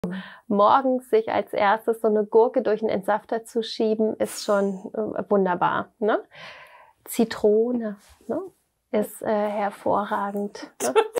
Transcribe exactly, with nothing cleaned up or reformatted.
Morgens sich als erstes so eine Gurke durch den Entsafter zu schieben, ist schon äh, wunderbar. Ne? Zitrone, ne? Ist äh, hervorragend. Ne?